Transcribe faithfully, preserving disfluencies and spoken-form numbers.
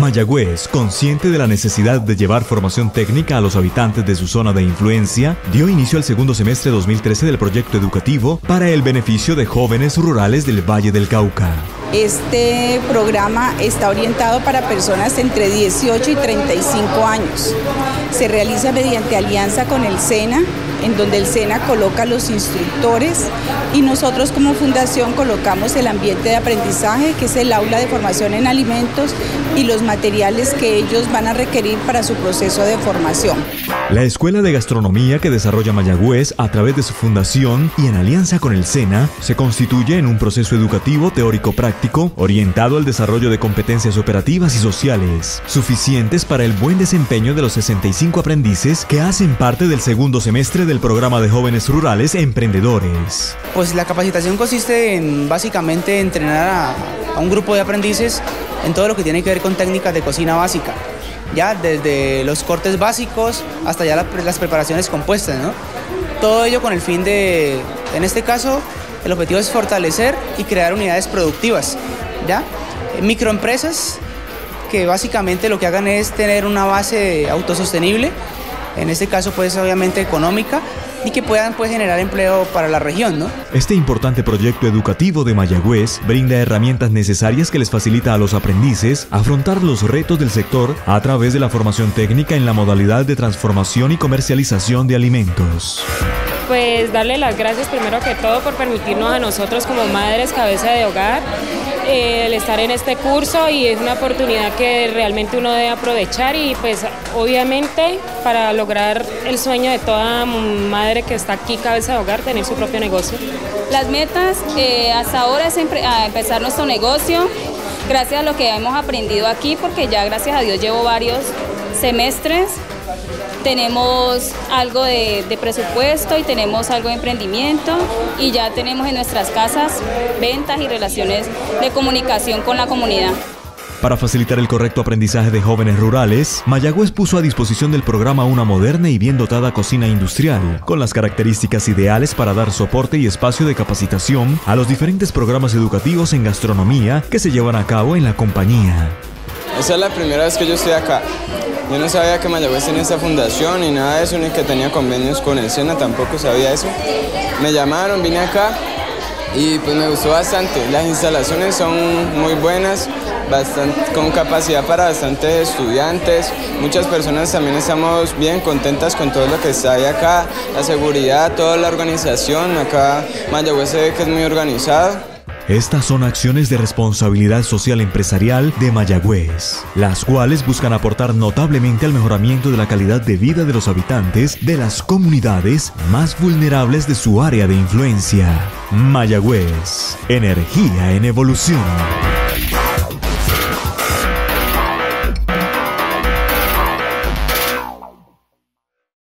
Mayagüez, consciente de la necesidad de llevar formación técnica a los habitantes de su zona de influencia, dio inicio al segundo semestre dos mil trece del proyecto educativo para el beneficio de jóvenes rurales del Valle del Cauca. Este programa está orientado para personas entre dieciocho y treinta y cinco años. Se realiza mediante alianza con el SENA, en donde el SENA coloca los instructores y nosotros como fundación colocamos el ambiente de aprendizaje, que es el aula de formación en alimentos y los materiales que ellos van a requerir para su proceso de formación. La Escuela de Gastronomía que desarrolla Mayagüez a través de su fundación y en alianza con el SENA se constituye en un proceso educativo teórico-práctico orientado al desarrollo de competencias operativas y sociales, suficientes para el buen desempeño de los sesenta y cinco aprendices que hacen parte del segundo semestre del programa de jóvenes rurales emprendedores. Pues la capacitación consiste en básicamente entrenar a, a un grupo de aprendices en todo lo que tiene que ver con técnicas de cocina básica, ya desde los cortes básicos hasta ya la, las preparaciones compuestas, ¿no? Todo ello con el fin de, en este caso, el objetivo es fortalecer y crear unidades productivas, ya microempresas que básicamente lo que hagan es tener una base autosostenible, en este caso pues obviamente económica, y que puedan pues generar empleo para la región, ¿no? Este importante proyecto educativo de Mayagüez brinda herramientas necesarias que les facilita a los aprendices afrontar los retos del sector a través de la formación técnica en la modalidad de transformación y comercialización de alimentos. Pues darle las gracias primero que todo por permitirnos a nosotros como madres cabeza de hogar eh, el estar en este curso, y es una oportunidad que realmente uno debe aprovechar y pues obviamente para lograr el sueño de toda madre que está aquí cabeza de hogar, tener su propio negocio. Las metas eh, hasta ahora es a empezar nuestro negocio gracias a lo que hemos aprendido aquí, porque ya gracias a Dios llevo varios semestres. Tenemos algo de, de presupuesto y tenemos algo de emprendimiento, y ya tenemos en nuestras casas ventas y relaciones de comunicación con la comunidad. Para facilitar el correcto aprendizaje de jóvenes rurales, Mayagüez puso a disposición del programa una moderna y bien dotada cocina industrial, con las características ideales para dar soporte y espacio de capacitación a los diferentes programas educativos en gastronomía que se llevan a cabo en la compañía. Esa es la primera vez que yo estoy acá. Yo no sabía que Mayagüez tenía esta fundación ni nada de eso, ni que tenía convenios con el SENA, tampoco sabía eso. Me llamaron, vine acá y pues me gustó bastante. Las instalaciones son muy buenas, bastante, con capacidad para bastantes estudiantes. Muchas personas también estamos bien contentas con todo lo que está ahí acá, la seguridad, toda la organización. Acá Mayagüez se ve que es muy organizado. Estas son acciones de responsabilidad social empresarial de Mayagüez, las cuales buscan aportar notablemente al mejoramiento de la calidad de vida de los habitantes de las comunidades más vulnerables de su área de influencia. Mayagüez, energía en evolución.